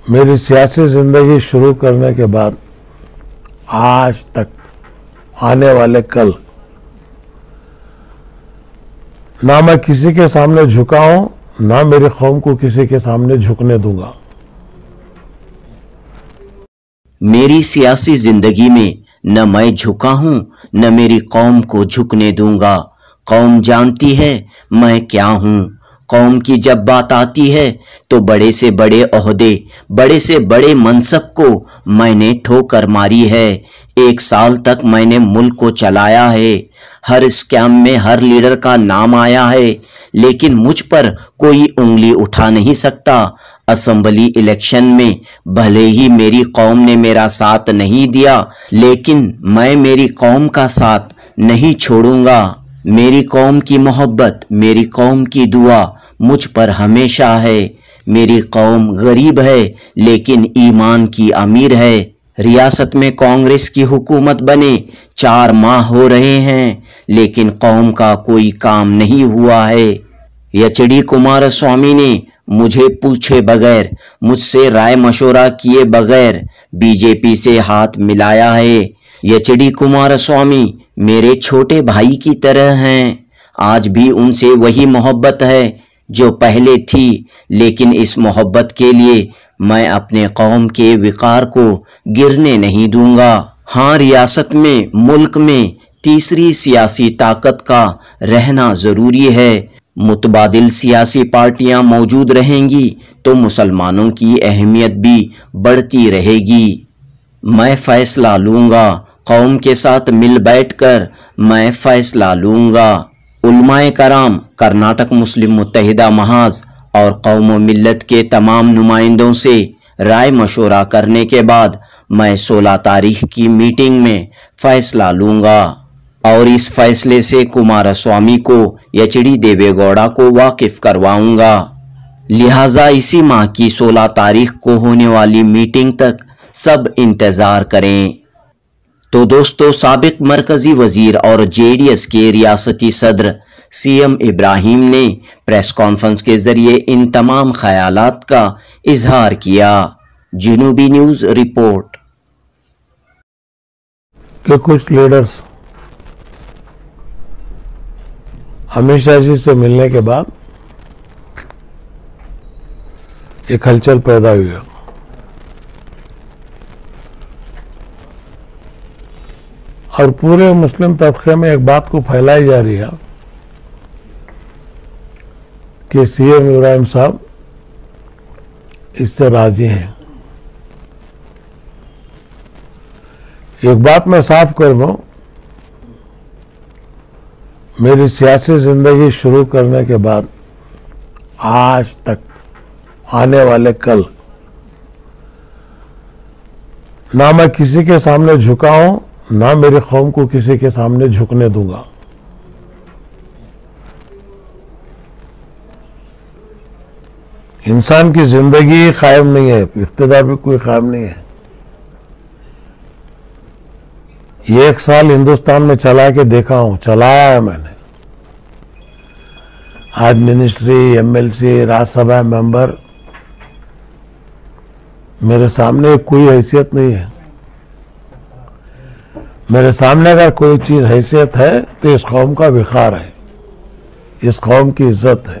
मेरी सियासी जिंदगी शुरू करने के बाद आज तक आने वाले कल ना मैं किसी के सामने झुका हूं, ना मेरी कौम को किसी के सामने झुकने दूंगा। मेरी सियासी जिंदगी में न मैं झुका हूं, न मेरी कौम को झुकने दूंगा। कौम जानती है मैं क्या हूं। कौम की जब बात आती है तो बड़े से बड़े ओहदे, बड़े से बड़े मनसब को मैंने ठोकर मारी है। 1 साल तक मैंने मुल्क को चलाया है। हर स्कैम में हर लीडर का नाम आया है, लेकिन मुझ पर कोई उंगली उठा नहीं सकता। असेंबली इलेक्शन में भले ही मेरी कौम ने मेरा साथ नहीं दिया, लेकिन मैं मेरी कौम का साथ नहीं छोड़ूंगा। मेरी कौम की मोहब्बत, मेरी कौम की दुआ मुझ पर हमेशा है। मेरी कौम गरीब है लेकिन ईमान की अमीर है। रियासत में कांग्रेस की हुकूमत बने 4 माह हो रहे हैं, लेकिन कौम का कोई काम नहीं हुआ है। एच.डी. कुमारस्वामी ने मुझे पूछे बगैर, मुझसे राय मशवरा किए बगैर बीजेपी से हाथ मिलाया है। एच.डी. कुमारस्वामी मेरे छोटे भाई की तरह हैं। आज भी उनसे वही मोहब्बत है जो पहले थी, लेकिन इस मोहब्बत के लिए मैं अपने कौम के विकार को गिरने नहीं दूंगा। हाँ, रियासत में, मुल्क में तीसरी सियासी ताकत का रहना जरूरी है। मुतबादिल सियासी पार्टियां मौजूद रहेंगी तो मुसलमानों की अहमियत भी बढ़ती रहेगी। मैं फैसला लूंगा, कौम के साथ मिल बैठकर मैं फैसला लूंगा। उलमाए कराम, कर्नाटक मुस्लिम मुत्तहिदा महाज और कौम व मिल्लत के तमाम नुमाइंदों से राय मशवरा करने के बाद मैं 16 तारीख की मीटिंग में फैसला लूंगा और इस फैसले से कुमारस्वामी को, एच.डी. देवेगौड़ा को वाकिफ करवाऊंगा। लिहाजा इसी माह की 16 तारीख को होने वाली मीटिंग तक सब इंतजार करें। तो दोस्तों, साबिक मरकजी वजीर और जेडीएस के रियासती सदर सीएम इब्राहिम ने प्रेस कॉन्फ्रेंस के जरिए इन तमाम ख्यालात का इजहार किया। जुनूबी न्यूज रिपोर्ट कि कुछ लीडर्स अमित शाह जी से मिलने के बाद एक हलचल पैदा हुई है और पूरे मुस्लिम तबके में एक बात को फैलाई जा रही है कि सीएम इब्राहिम साहब इससे राजी हैं। एक बात मैं साफ कर दूं, मेरी सियासी जिंदगी शुरू करने के बाद आज तक आने वाले कल ना मैं किसी के सामने झुका हूं, ना मेरी कौम को किसी के सामने झुकने दूंगा। इंसान की जिंदगी कायम नहीं है, इख्तिदार भी कोई कायम नहीं है। ये 1 साल हिंदुस्तान में चला के देखा हूं, चलाया है मैंने। आज मिनिस्ट्री, एमएलसी, राज्यसभा मेंबर, मेरे सामने कोई हैसियत नहीं है। मेरे सामने अगर कोई चीज हैसियत है तो इस कौम का विकार है, इस कौम की इज्जत है।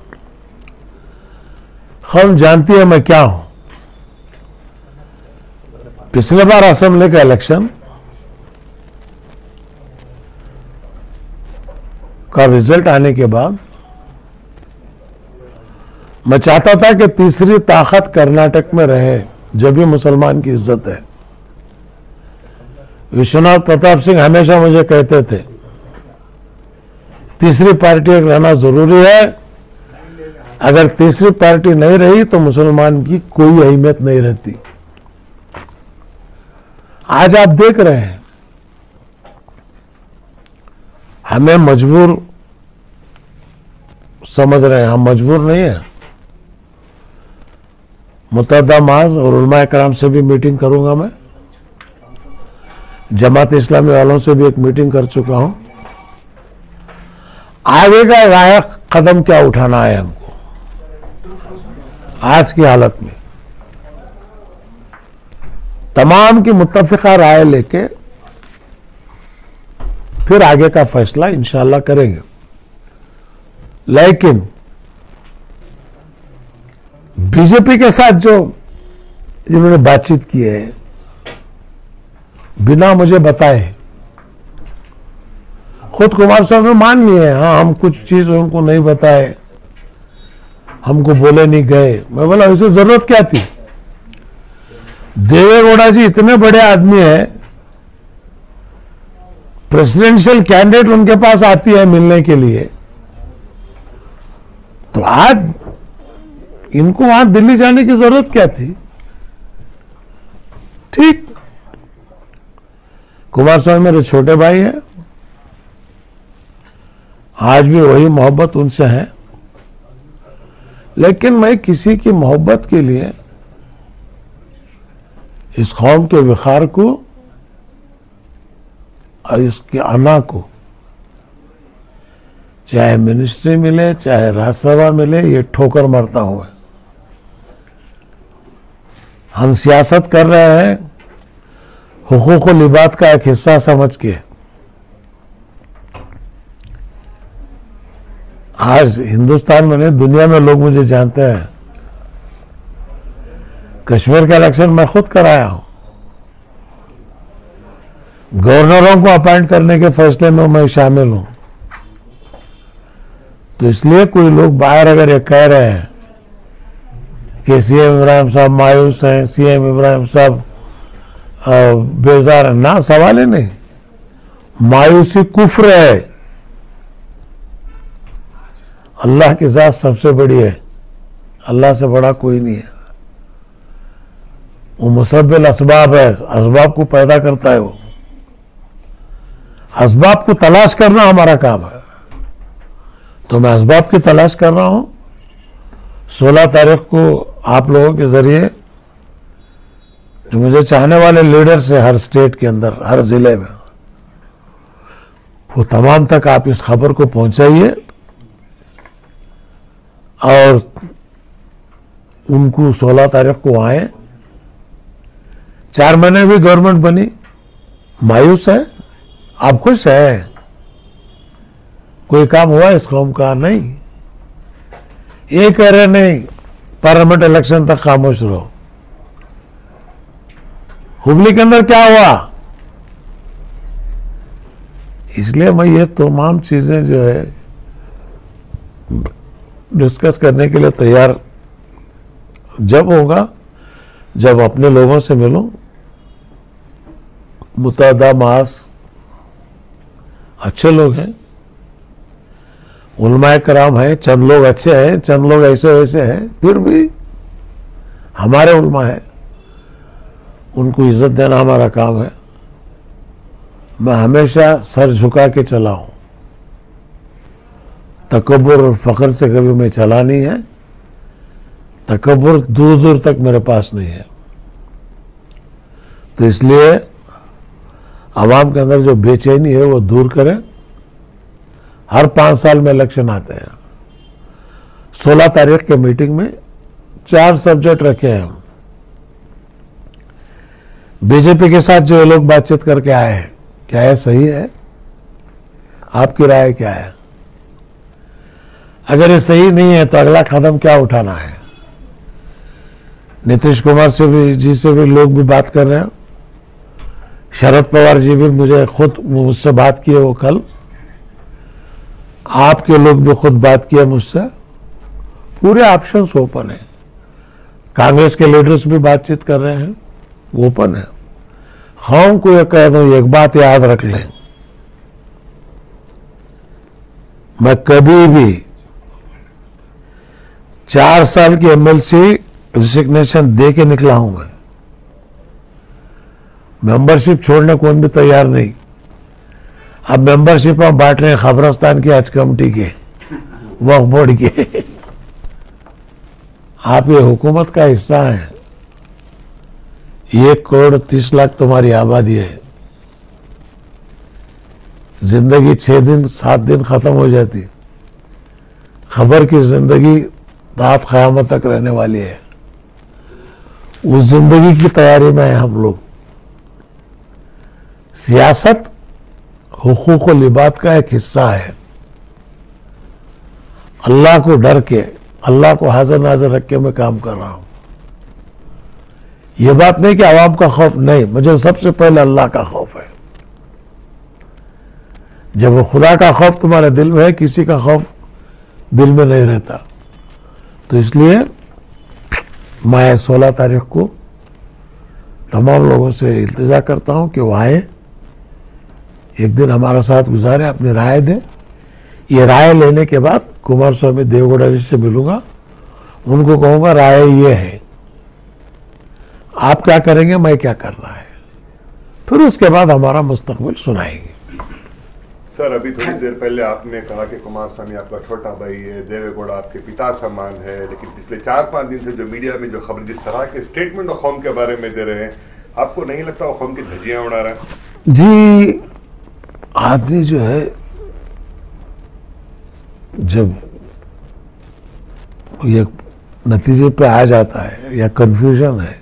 कौम जानती है मैं क्या हूं। पिछले बार असेंबली का इलेक्शन का रिजल्ट आने के बाद मैं चाहता था कि तीसरी ताकत कर्नाटक में रहे, जब भी मुसलमान की इज्जत है। विश्वनाथ प्रताप सिंह हमेशा मुझे कहते थे तीसरी पार्टी एक रहना जरूरी है। अगर तीसरी पार्टी नहीं रही तो मुसलमान की कोई अहमियत नहीं रहती। आज आप देख रहे हैं, हमें मजबूर समझ रहे हैं, हम मजबूर नहीं है। मुत्तहिदा महाज और उलमाए कराम से भी मीटिंग करूंगा मैं। जमात इस्लामी वालों से भी एक मीटिंग कर चुका हूं। आगे का लायक कदम क्या उठाना है हमको आज की हालत में। तमाम की मुत्तफिका राय लेके फिर आगे का फैसला इंशाअल्लाह करेंगे। लेकिन बीजेपी के साथ जो इन्होंने बातचीत की है बिना मुझे बताए, खुद कुमार स्वामी मान लिए, हाँ हम कुछ चीज उनको नहीं बताए, हमको बोले नहीं गए। मैं बोला इसे जरूरत क्या थी? देवेगौड़ा जी इतने बड़े आदमी है, प्रेसिडेंशियल कैंडिडेट उनके पास आती है मिलने के लिए, तो आज इनको वहां दिल्ली जाने की जरूरत क्या थी? ठीक, कुमार स्वामी मेरे छोटे भाई हैं, आज भी वही मोहब्बत उनसे है, लेकिन मैं किसी की मोहब्बत के लिए इस कौम के विखार को और इसके अना को, चाहे मिनिस्ट्री मिले चाहे राज्यसभा मिले, ये ठोकर मारता हूं। हम सियासत कर रहे हैं हुकूक व लिबात का एक हिस्सा समझ के। आज हिंदुस्तान में नहीं दुनिया में लोग मुझे जानते हैं। कश्मीर का इलेक्शन मैं खुद कराया हूं, गवर्नरों को अपॉइंट करने के फैसले में मैं शामिल हूं। तो इसलिए कोई लोग बाहर अगर ये कह रहे हैं कि सीएम इब्राहिम साहब मायूस हैं, सीएम इब्राहिम साहब बेजार है, ना, सवाल ही नहीं। मायूसी कुफ्र है, अल्लाह की जात सबसे बड़ी है, अल्लाह से बड़ा कोई नहीं है। वो मुसब्बिल असबाब है, असबाब को पैदा करता है वो। असबाब को तलाश करना हमारा काम है, तो मैं असबाब की तलाश कर रहा हूं। 16 तारीख को आप लोगों के जरिए जो मुझे चाहने वाले लीडर्स है हर स्टेट के अंदर, हर जिले में, वो तमाम तक आप इस खबर को पहुंचाइए और उनको 16 तारीख को आए। 4 महीने भी गवर्नमेंट बनी, मायूस है, आप खुश है? कोई काम हुआ इस कौम का? नहीं। ये कह रहे नहीं पार्लियामेंट इलेक्शन तक खामोश रहो। हुबली के अंदर क्या हुआ? इसलिए मैं ये तमाम चीजें जो है डिस्कस करने के लिए तैयार जब होगा, जब अपने लोगों से मिलूं। मुतअद्दा मास अच्छे लोग हैं, उलमाए कराम हैं, चंद लोग अच्छे हैं, चंद लोग ऐसे वैसे हैं, फिर भी हमारे उलमा है, उनको इज्जत देना हमारा काम है। मैं हमेशा सर झुका के चला हूं, तकब्बुर और फख्र से कभी मैं चला नहीं है। तकब्बुर दूर दूर तक मेरे पास नहीं है। तो इसलिए आवाम के अंदर जो बेचैनी है वो दूर करें। हर 5 साल में इलेक्शन आते हैं। 16 तारीख के मीटिंग में 4 सब्जेक्ट रखे हैं हम। बीजेपी के साथ जो ये लोग बातचीत करके आए हैं, क्या ये सही है? आपकी राय क्या है? अगर ये सही नहीं है तो अगला कदम क्या उठाना है? नीतीश कुमार से भी जी से भी लोग भी बात कर रहे हैं। शरद पवार जी भी मुझसे बात किए वो कल। आपके लोग भी खुद बात किए मुझसे। पूरे ऑप्शंस ओपन है। कांग्रेस के लीडर्स भी बातचीत कर रहे हैं, ओपन है। कौम को यह कह दूं, एक बात याद रख लें, मैं कभी भी 4 साल की एमएलसी रिजिग्नेशन दे के निकला हूं। मैं मेंबरशिप छोड़ने कौन भी तैयार नहीं। अब मेंबरशिप हम बांट रहे हैं खबरस्तान की हज कमेटी के, वक्फ बोर्ड के। आप ये हुकूमत का हिस्सा हैं। 1 करोड़ 30 लाख तुम्हारी आबादी है। जिंदगी 6 दिन 7 दिन खत्म हो जाती। खबर की जिंदगी रात क़यामत तक रहने वाली है। उस जिंदगी की तैयारी में हैं हम लोग। सियासत हुकूक व लिबात का एक हिस्सा है। अल्लाह को डर के, अल्लाह को हाजिर नाजिर रख के मैं काम कर रहा हूं। यह बात नहीं कि आवाम का खौफ नहीं, मुझे सबसे पहले अल्लाह का खौफ है। जब वो खुदा का खौफ तुम्हारे दिल में है, किसी का खौफ दिल में नहीं रहता। तो इसलिए मैं 16 तारीख को तमाम लोगों से इल्तिजा करता हूं कि वो आए, एक दिन हमारा साथ गुजारे, अपनी राय दें। ये राय लेने के बाद कुमार स्वामी देवगौड़ा जी से मिलूंगा, उनको कहूंगा राय ये है, आप क्या करेंगे, मैं क्या करना है, फिर उसके बाद हमारा मुस्तकबिल सुनाएंगे। सर, अभी थोड़ी देर पहले आपने कहा कि कुमार स्वामी आपका छोटा भाई है, देवेगौड़ा आपके पिता समान है, लेकिन पिछले 4-5 दिन से जो मीडिया में जो खबर जिस तरह के स्टेटमेंट और कौम के बारे में दे रहे हैं, आपको नहीं लगता वो कौम की धज्जियां उड़ा रहा है? जी, आदमी जो है जब ये नतीजे पे आ जाता है या कंफ्यूजन है,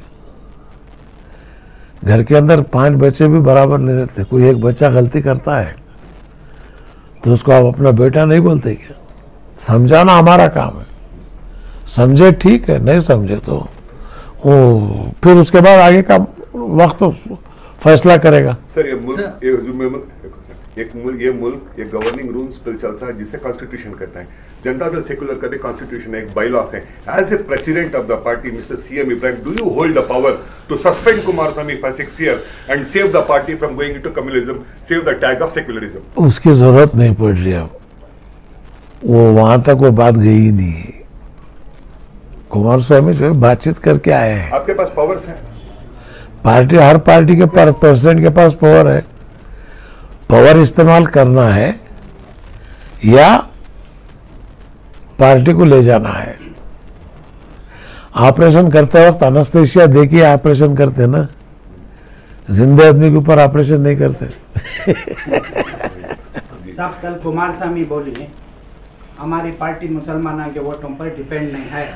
घर के अंदर 5 बच्चे भी बराबर नहीं रहते, कोई एक बच्चा गलती करता है तो उसको आप अपना बेटा नहीं बोलते क्या? समझाना हमारा काम है, समझे ठीक है, नहीं समझे तो वो फिर उसके बाद आगे का वक्त फैसला करेगा। सर, ये मुल्क ये गवर्निंग रूल्स पर चलता है जिसे कॉन्स्टिट्यूशन कहता है। जनता दल सेक्युलर का भी कॉन्स्टिट्यूशन है, एक बायलॉस है। As a president of the party mister CM Ibrahim, do you hold the power to suspend Kumaraswamy for 6 years and save the party from going into communism, save the tag of secularism? उसकी जरूरत नहीं पड़ रही है, वो वहां तक वो बात गई ही नहीं है। कुमार स्वामी जो है बातचीत करके आए हैं। आपके पास पावर्स हैं, पार्टी, हर पार्टी के प्रेसिडेंट के पास पावर है। पावर इस्तेमाल करना है या पार्टी को ले जाना है। ऑपरेशन करते वक्त एनेस्थीसिया देखिए ऑपरेशन करते ना, जिंदे आदमी के ऊपर ऑपरेशन नहीं करते। साहब, कल कुमार स्वामी बोली हमारी पार्टी मुसलमानों के वोटों पर डिपेंड नहीं है।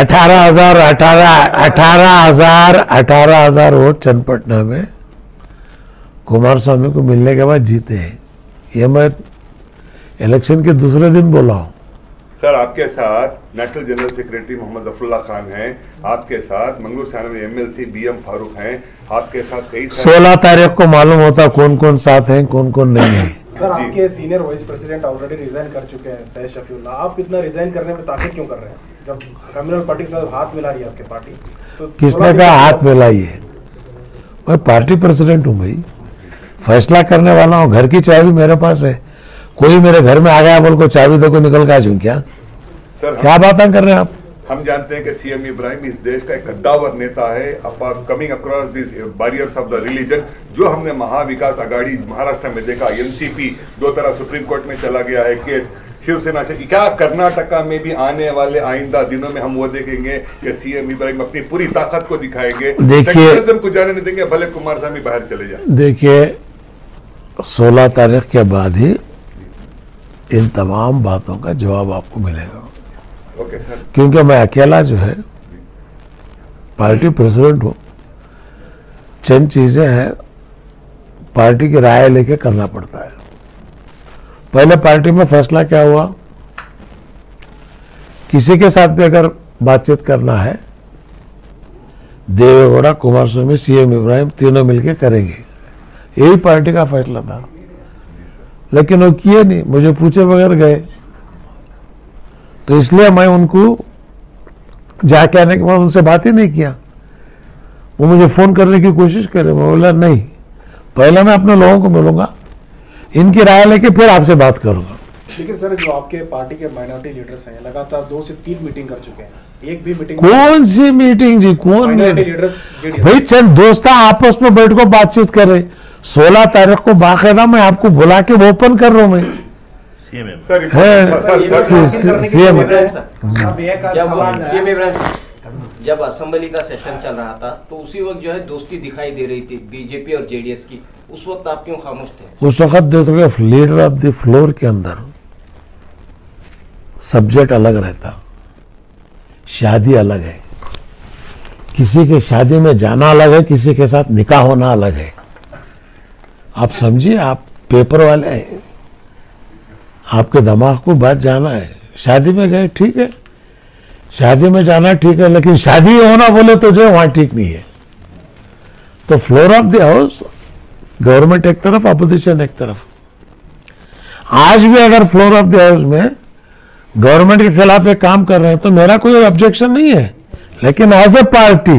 18,000 वोट चन्नपटना में कुमार स्वामी को मिलने के बाद जीते हैं। ये मैं इलेक्शन के दूसरे दिन बोला हूं। सर, आपके साथ national general secretary Mohammad Zafrullah Khan हैं, आपके साथ मंगलूर साना में एमएलसी बीएम फारूक हैं, आपके साथ कई 16 तारीख को मालूम होता कौन कौन साथ हैं, कौन कौन नहीं है। सर, आपके senior vice president already resign कर चुके हैं, सैयद शफीउल्लाह। आप इतना रिजाइन करने में ताकीद क्यों कर रहे हैं जब कम्युनल पार्टी के साथ हाथ मिला रही है आपकी पार्टी? तो किसने कहा हाथ मिलाइए? मैं पार्टी प्रेसिडेंट हूं भाई, फैसला करने वाला हूं। घर की चाबी मेरे पास है, कोई मेरे घर में आ गया बोल को चाबी दे को निकल का जूं क्या? सर, क्या बातें कर रहे हैं आप? हम जानते हैं कि सीएम इब्राहिम इस देश का एक कद्दावर नेता है, coming across this barriers of the religion. जो हमने महाविकास आघाड़ी महाराष्ट्र में देखा, एनसीपी 2 तरह सुप्रीम कोर्ट में चला गया है केस, शिवसेना से क्या कर्नाटका में भी आने वाले आइंदा दिनों में हम वो देखेंगे कि सीएम इब्राहिम अपनी पूरी ताकत को दिखाएंगे, सेक्युलरिज्म को जाने नहीं देंगे, भले कुमार स्वामी बाहर चले जाए। देखिए, 16 तारीख के बाद ही इन तमाम बातों का जवाब आपको मिलेगा। Okay sir. क्योंकि मैं अकेला जो है पार्टी प्रेसिडेंट हूं, चंद चीजें हैं पार्टी की राय लेके करना पड़ता है। पहले पार्टी में फैसला क्या हुआ, किसी के साथ भी अगर बातचीत करना है, देवेगौड़ा, कुमार स्वामी, सीएम इब्राहिम तीनों मिलके करेंगे, यही पार्टी का फैसला था। लेकिन वो किए नहीं, मुझे पूछे बगैर गए। तो इसलिए मैं उनको जाके आने के बाद उनसे बात ही नहीं किया। वो मुझे फोन करने की कोशिश करे, मैं बोला नहीं, पहले मैं अपने लोगों को मिलूंगा, इनकी राय लेके फिर आपसे बात करूंगा। लेकिन सर, जो आपके पार्टी के माइनॉरिटी लीडर्स हैं लगातार 2 से 3 मीटिंग कर चुके हैं, एक भी मीटिंग कौन सी मीटिंग जी, कौन लीडर्स भाई? चंद दोस्त आपस में बैठ को बातचीत करे। 16 तारीख को बाकायदा मैं आपको बुला के ओपन कर रहा हूं। मैं सीएम जब असेंबली का सेशन चल रहा था तो उसी वक्त जो है दोस्ती दिखाई दे रही थी बीजेपी और जेडीएस की, उस वक्त आप क्यों खामोश थे? उस वक्त देखोगे लीडर ऑफ द फ्लोर के अंदर सब्जेक्ट अलग रहता, शादी अलग है, किसी के शादी में जाना अलग है, किसी के साथ निकाह होना अलग है। आप समझिए, आप पेपर वाले हैं, आपके दिमाग को बात जाना है। शादी में गए, ठीक है, शादी में जाना ठीक है, लेकिन शादी होना बोले तो जो वहां ठीक नहीं है। तो floor of the house government एक तरफ, अपोजिशन एक तरफ। आज भी अगर फ्लोर ऑफ द हाउस में गवर्नमेंट के खिलाफ एक काम कर रहे हैं तो मेरा कोई ऑब्जेक्शन नहीं है, लेकिन एज ए पार्टी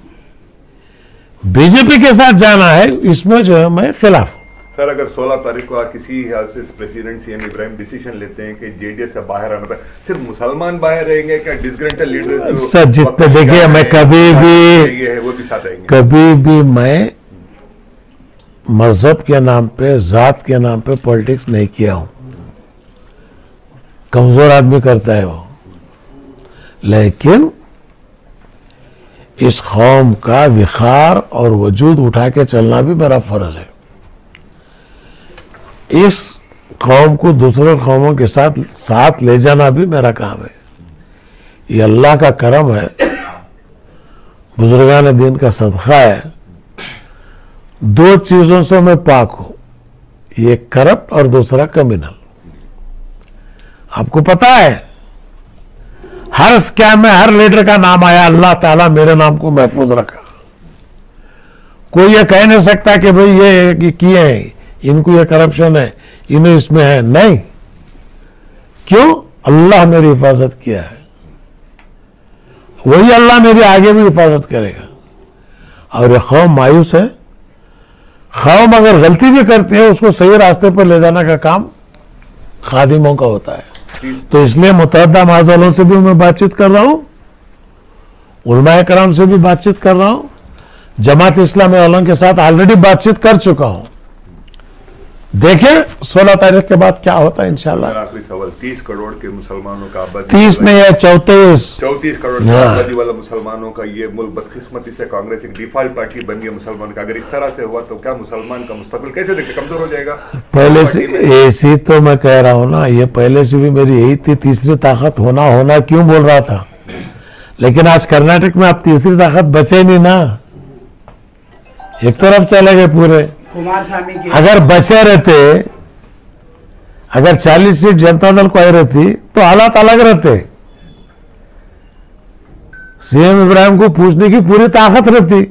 बीजेपी के साथ जाना है, इसमें जो है मैं खिलाफ हूं। सर, अगर 16 तारीख को किसी हाल से प्रेसिडेंट सीएम इब्राहिम डिसीजन लेते हैं कि जेडीएस से बाहर आना, सिर्फ मुसलमान बाहर रहेंगे क्या? डिसग्रंटल लीडर सर, जितने देखिए, मैं कभी भी मैं मजहब के नाम पे, जात के नाम पे पॉलिटिक्स नहीं किया हूं। कमजोर आदमी करता है वो, लेकिन इस कौम का विखार और वजूद उठा के चलना भी मेरा फर्ज है। इस कौम को दूसरे कौमों के साथ ले जाना भी मेरा काम है। ये अल्लाह का करम है, बुजुर्गान दीन का सदका है। दो चीजों से मैं पाक हूं, एक करप्ट और दूसरा कम्युनल। आपको पता है, हर स्कैम में हर लीडर का नाम आया, अल्लाह ताला मेरे नाम को महफूज रखा। कोई ये कह नहीं सकता कि भाई ये किए हैं, इनको ये करप्शन है, इन्हें इसमें है, नहीं। क्यों? अल्लाह मेरी हिफाजत किया है, वही अल्लाह मेरी आगे भी हिफाजत करेगा। और ये कौम मायूस है। कौम अगर गलती भी करती है, उसको सही रास्ते पर ले जाने का काम खादिमों का होता है। तो इसलिए मुतअद्दिद माज़लों से भी मैं बातचीत कर रहा हूं, उलमाए कराम से भी बातचीत कर रहा हूं, जमात इस्लामी वालों के साथ ऑलरेडी बातचीत कर चुका हूं। देखें 16 तारीख के बाद क्या होता है इंशाल्लाह। आखिरी सवाल, 30 करोड़ के मुसलमानों का आबादी, 30 नहीं है 34 करोड़ की आबादी वाला मुसलमानों का ये मुल्क, बदकिस्मती से कांग्रेस एक डिफॉल्ट पार्टी बन गई मुसलमान का। अगर इस तरह से हुआ तो क्या मुसलमान का मुस्तकबिल कैसे देखते, कमजोर हो जाएगा? पहले से ऐसी तो मैं कह रहा हूं ना, ये पहले से भी मेरी यही थी, तीसरी ताकत होना क्यों बोल रहा था। लेकिन आज कर्नाटक में अब तीसरी ताकत बचे नहीं ना, एक तरफ चले गए पूरे। कुमारस्वामी की अगर बचे रहते, अगर 40 सीट जनता दल को आई रहती तो हालात अलग रहते। सीएम इब्राहिम को पूछने की पूरी ताकत रहती।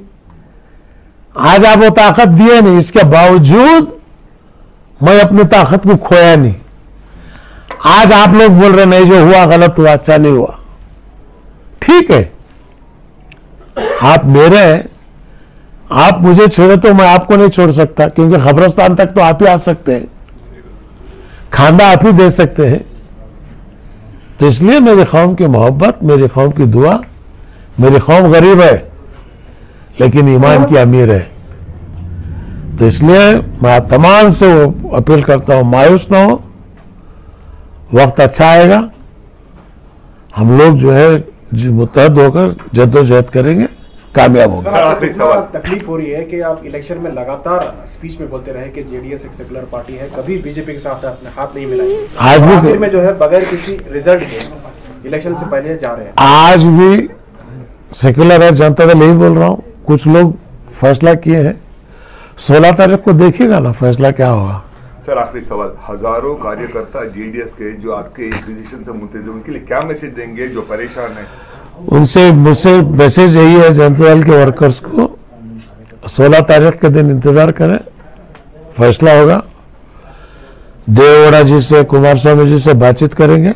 आज आप वो ताकत दिए नहीं, इसके बावजूद मैं अपनी ताकत को खोया नहीं। आज आप लोग बोल रहे नहीं, जो हुआ गलत हुआ, अच्छा नहीं हुआ, ठीक है। आप मेरे हैं, आप मुझे छोड़े तो मैं आपको नहीं छोड़ सकता, क्योंकि खबरस्तान तक तो आप ही आ सकते हैं, खाना आप ही दे सकते हैं। तो इसलिए मेरी कौम की मोहब्बत, मेरी कौम की दुआ, मेरी कौम गरीब है लेकिन ईमान की अमीर है। तो इसलिए मैं तमाम से वो अपील करता हूं, मायूस ना हो, वक्त अच्छा आएगा। हम लोग जो है मुत्तहद होकर जद्दोजहद करेंगे, कामयाब होगा। आखिरी सवाल, तकलीफ हो रही है कि आप इलेक्शन में लगातार स्पीच में बोलते रहे कि जेडीएस एक सेकुलर पार्टी है, कभी बीजेपी के साथ हाथ नहीं मिलाई। आज भी आखिर में जो है बगैर किसी रिजल्ट के इलेक्शन से पहले जा रहे हैं। आज भी सेकुलर है, जनता दल यही बोल रहा हूं। कुछ लोग फैसला किए हैं, 16 तारीख को देखिएगा ना फैसला क्या होगा। सर, आखिरी सवाल, हजारों कार्यकर्ता जेडीएस के जो आपके इस डिसीजन से मुंतज़िर, उनके लिए क्या मैसेज देंगे जो परेशान है? उनसे मुझसे मैसेज यही है, जनता दल के वर्कर्स को 16 तारीख के दिन इंतजार करें, फैसला होगा। देवेगौड़ा जी से, कुमारस्वामी जी से बातचीत करेंगे,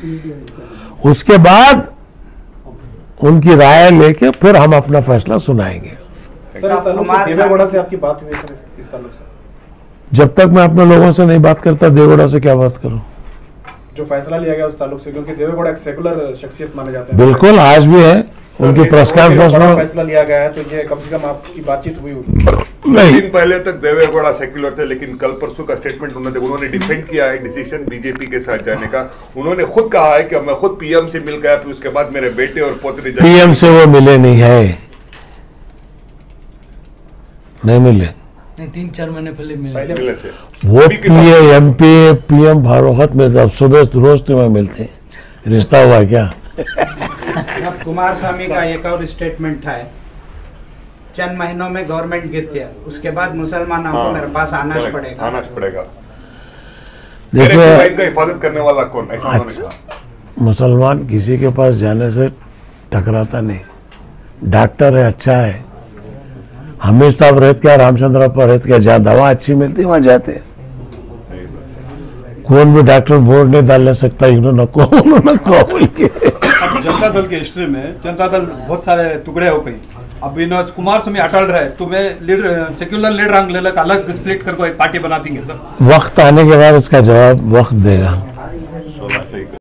उसके बाद उनकी राय लेके फिर हम अपना फैसला सुनाएंगे। सर, इस ताल्लुक से देवेगौड़ा से आपकी बात हुई सर? इस ताल्लुक से जब तक मैं अपने लोगों से नहीं बात करता, देवेगौड़ा से क्या बात करूं? जो फैसला लिया गया उस ताल्लुक से, क्योंकि देवेगौड़ा एक सेकुलर शख्सियत माने जाते हैं। बिल्कुल, आज भी है, उनकी प्रेस कॉन्फ्रेंस में फैसला लिया गया है, तो ये कम से कम आपकी बातचीत हुई होगी। नहीं, दिन पहले तक देवेगौड़ा सेक्युलर थे, लेकिन कल परसों का स्टेटमेंट उन्होंने डिफेंड किया है डिसीजन बीजेपी के साथ जाने का। उन्होंने खुद कहा है कि मैं खुद पीएम से मिल गया, फिर उसके बाद मेरे बेटे और पोते पीएम से वो मिले नहीं है, नहीं मिले, नहीं 3-4 महीने पहले मिले मिले थे। वो पीएम भारोहत में अब सुबह रोज तुम्हें मिलते हैं, रिश्ता हुआ क्या? अब कुमारस्वामी का एक और स्टेटमेंट था, चंद महीनों में गवर्नमेंट गिरती है, उसके बाद मुसलमानों को मेरे पास आना correct, पड़ेगा। आना पड़ेगा। मेरे देखिए सिवा इनका हिफाजत करने वाला कौन, ऐसा उन्होंने कहा। मुसलमान किसी के पास जाने से टकराता नहीं। डॉक्टर है, अच्छा है, हमीद साहब रहत क्या, रामचंद्र पर रहत क्या, जहाँ दवा अच्छी मिलती वहां जाते हैं। कौन भी डॉक्टर बोर्ड नहीं डाल सकता, इन्होंने बोल के। अब जनता दल की हिस्ट्री में जनता दल बहुत सारे टुकड़े हो गई। अब इन कुमार स्वामी अटल रहे तो मैं लीडर सेक्युलर लीडर ले अलग स्प्लिट करके एक पार्टी बना देंगे सर। वक्त आने के बाद इसका जवाब वक्त देगा।